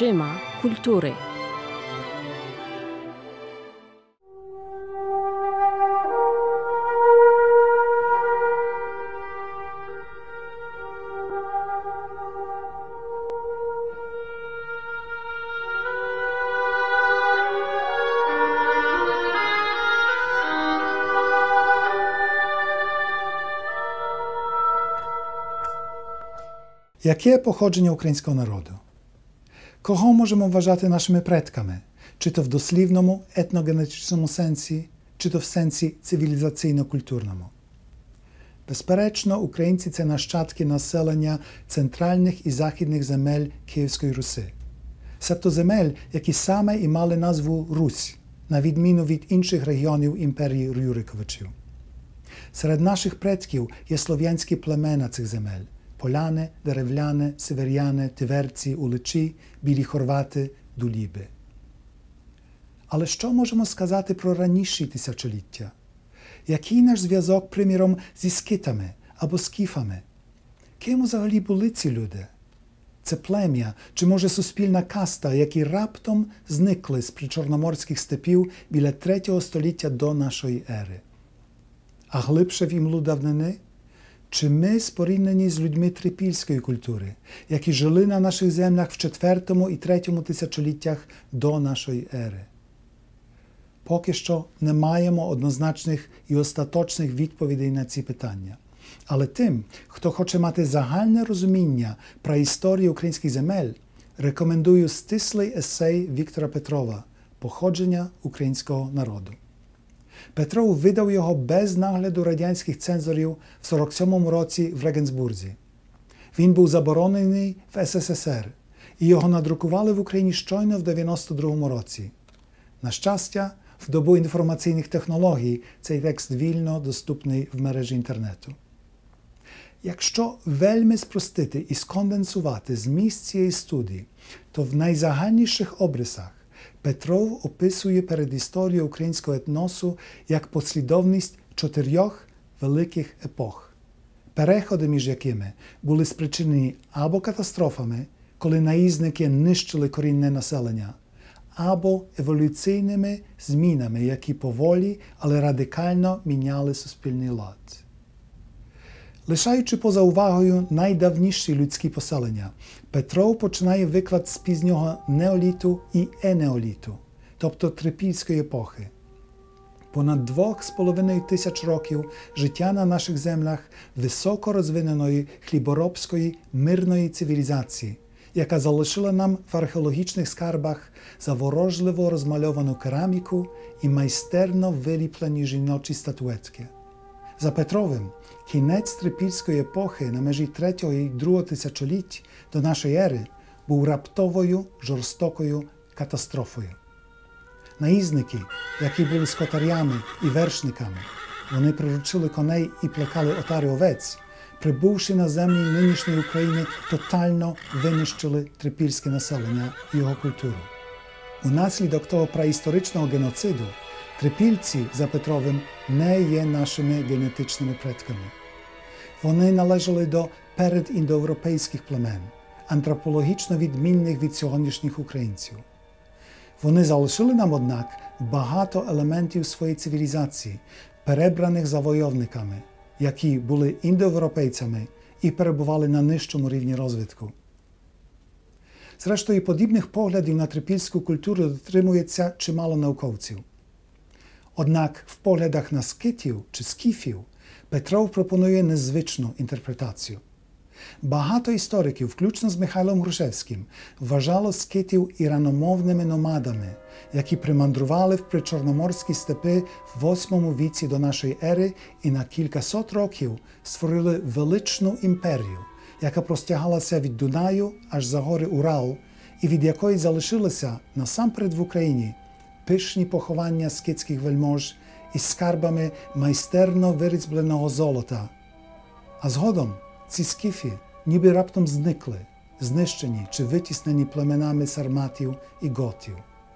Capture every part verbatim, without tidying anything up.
очима культури. Яке походження українського народу? Кого можемо вважати нашими предками? Чи то в дослівному, етногенетичному сенсі, чи то в сенсі цивілізаційно-культурному? Безперечно, українці – це нащадки населення центральних і західних земель Київської Руси. Себто земель, які саме і мали назву Русь, на відміну від інших регіонів імперії Рюриковичів. Серед наших предків є слов'янські племена цих земель – поляни, деревляни, северяни, тиверці, уличі, білі хорвати, дуліби. Але що можемо сказати про раніші тисячоліття? Який наш зв'язок, приміром, зі скитами або скіфами? Ким взагалі були ці люди? Це плем'я, чи може суспільна каста, які раптом зникли з причорноморських степів біля третього століття до нашої ери? А глибше в імлу давнини? Чи ми споріднені з людьми трипільської культури, які жили на наших землях в четвертому і третьому тисячоліттях до нашої ери? Поки що не маємо однозначних і остаточних відповідей на ці питання. Але тим, хто хоче мати загальне розуміння про історію українських земель, рекомендую стислий есей Віктора Петрова «Походження українського народу». Петров видав його без нагляду радянських цензорів в сорок сьомому році в Регенсбурзі. Він був заборонений в ес ес ес ер, і його надрукували в Україні щойно в дев'яносто другому році. На щастя, в добу інформаційних технологій цей текст вільно доступний в мережі інтернету. Якщо вельми спростити і сконденсувати зміст цієї студії, то в найзагальніших обрисах Петров описує передісторію українського етносу як послідовність чотирьох великих епох, переходи між якими були спричинені або катастрофами, коли наїзники нищили корінне населення, або еволюційними змінами, які поволі, але радикально міняли суспільний лад. Лишаючи поза увагою найдавніші людські поселення, Петров починає виклад з пізнього неоліту і енеоліту, тобто трипільської епохи. Понад двох з половиною тисяч років життя на наших землях високо розвиненої хліборобської мирної цивілізації, яка залишила нам в археологічних скарбах заворожливо розмальовану кераміку і майстерно виліплені жіночі статуетки. За Петровим, кінець трипільської епохи на межі третього і другого тисячоліть до нашої ери був раптовою, жорстокою катастрофою. Наїзники, які були скотарями і вершниками, вони приручили коней і плекали отари овець, прибувши на землі нинішньої України, тотально винищили трипільське населення і його культуру. Унаслідок того праісторичного геноциду трипільці за Петровим не є нашими генетичними предками. Вони належали до передіндоєвропейських племен, антропологічно відмінних від сьогоднішніх українців. Вони залишили нам, однак, багато елементів своєї цивілізації, перебраних завойовниками, які були індоєвропейцями і перебували на нижчому рівні розвитку. Зрештою, подібних поглядів на трипільську культуру дотримується чимало науковців. Однак в поглядах на скитів чи скіфів Петров пропонує незвичну інтерпретацію. Багато істориків, включно з Михайлом Грушевським, вважало скитів іраномовними номадами, які примандрували в причорноморські степи в восьмому віці до нашої ери і на кількасот років створили величну імперію, яка простягалася від Дунаю аж за гори Урал, і від якої залишилися насамперед в Україні пишні поховання скитських вельмож із скарбами майстерно вирізбленого золота. А згодом ці скіфи ніби раптом зникли, знищені чи витіснені племенами сарматів і готів.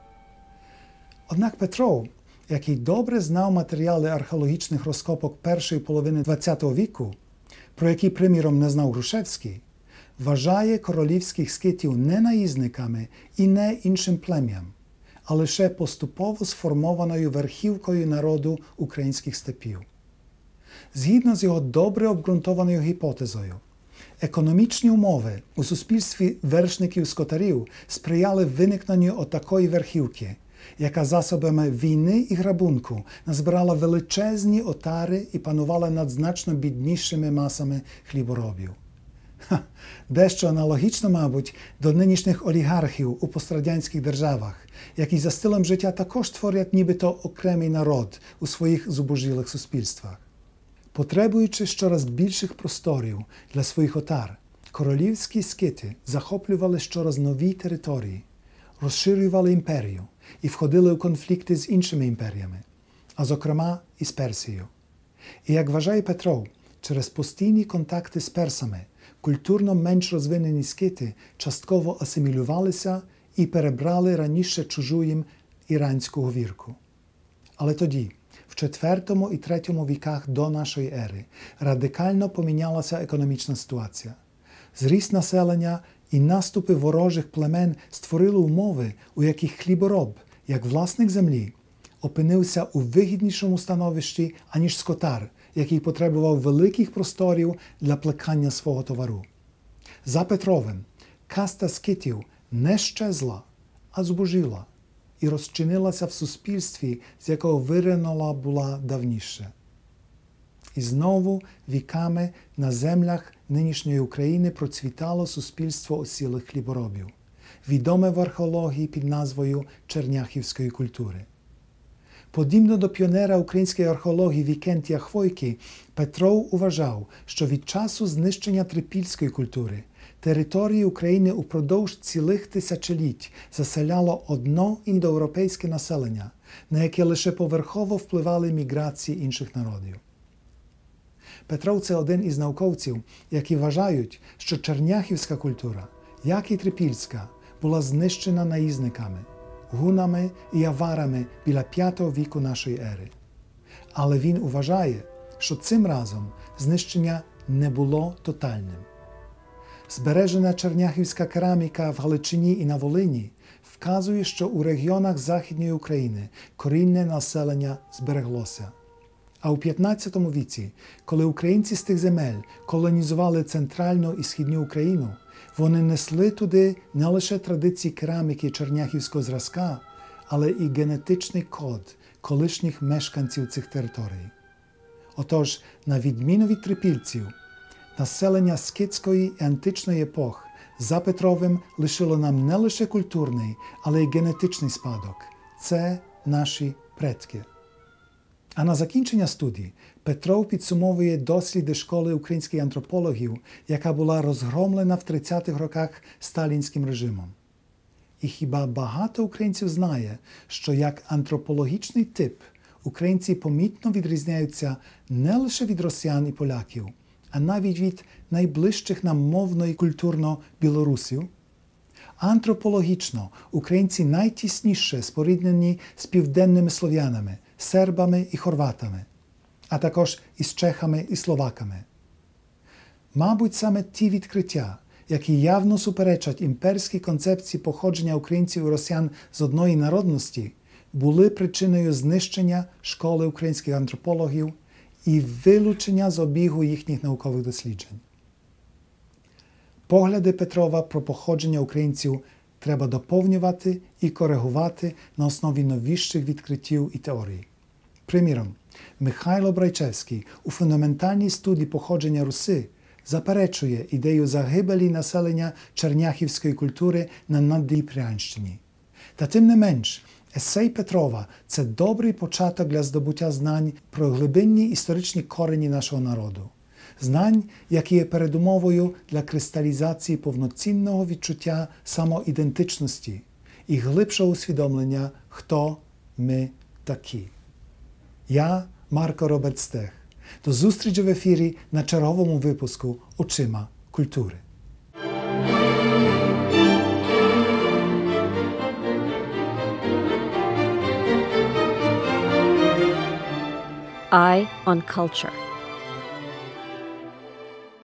Однак Петров, який добре знав матеріали археологічних розкопок першої половини ХХ віку, про які, приміром, не знав Грушевський, вважає королівських скитів не наїзниками і не іншим плем'ям, а лише поступово сформованою верхівкою народу українських степів. Згідно з його добре обґрунтованою гіпотезою, економічні умови у суспільстві вершників-скотарів сприяли виникненню отакої верхівки, яка засобами війни і грабунку назбирала величезні отари і панувала над значно біднішими масами хліборобів. Ха, дещо аналогічно, мабуть, до нинішніх олігархів у пострадянських державах, які за стилем життя також творять нібито окремий народ у своїх зубожілих суспільствах. Потребуючи щораз більших просторів для своїх отар, королівські скити захоплювали щораз нові території, розширювали імперію і входили у конфлікти з іншими імперіями, а зокрема і з Персією. І, як вважає Петров, через постійні контакти з персами культурно менш розвинені скити частково асимілювалися і перебрали раніше чужу їм іранську говірку. Але тоді, в четвертому і третьому віках до нашої ери, радикально помінялася економічна ситуація. Зріст населення і наступи ворожих племен створили умови, у яких хлібороб, як власник землі, опинився у вигіднішому становищі, аніж скотар, який потребував великих просторів для плекання свого товару. За Петровим, каста скитів не щезла, а збожіла і розчинилася в суспільстві, з якого виринула була давніше. І знову віками на землях нинішньої України процвітало суспільство осілих хліборобів, відоме в археології під назвою черняхівської культури. Подібно до піонера української археології Вікентія Хвойки, Петров вважав, що від часу знищення трипільської культури території України упродовж цілих тисячоліть заселяло одно індоєвропейське населення, на яке лише поверхово впливали міграції інших народів. Петров – це один із науковців, які вважають, що черняхівська культура, як і трипільська, була знищена наїзниками, гунами і аварами біля п'ятого віку нашої ери. Але він вважає, що цим разом знищення не було тотальним. Збережена черняхівська кераміка в Галичині і на Волині вказує, що у регіонах Західної України корінне населення збереглося. А у п'ятнадцятому віці, коли українці з тих земель колонізували центральну і східну Україну, вони несли туди не лише традиції кераміки черняхівського зразка, але і генетичний код колишніх мешканців цих територій. Отож, на відміну від трипільців, населення скитської і античної епох за Петровим лишило нам не лише культурний, але й генетичний спадок. Це наші предки. А на закінчення студії Петров підсумовує досліди школи українських антропологів, яка була розгромлена в тридцятих роках сталінським режимом. І хіба багато українців знає, що як антропологічний тип українці помітно відрізняються не лише від росіян і поляків, а навіть від найближчих нам мовно і культурно білорусів? Антропологічно українці найтісніше споріднені з південними слов'янами, сербами і хорватами, а також із чехами і словаками. Мабуть, саме ті відкриття, які явно суперечать імперській концепції походження українців і росіян з одної народності, були причиною знищення школи українських антропологів і вилучення з обігу їхніх наукових досліджень. Погляди Петрова про походження українців треба доповнювати і коригувати на основі новіших відкриттів і теорій. Приміром, Михайло Брайчевський у фундаментальній студії походження Руси заперечує ідею загибелі населення черняхівської культури на Наддніпрянщині. Та тим не менш, есей Петрова – це добрий початок для здобуття знань про глибинні історичні корені нашого народу. Знань, які є передумовою для кристалізації повноцінного відчуття самоідентичності і глибшого усвідомлення, хто ми такі. Я Марко Роберт Стех. До зустрічі в ефірі на черговому випуску «Очима культури». Eye on Culture.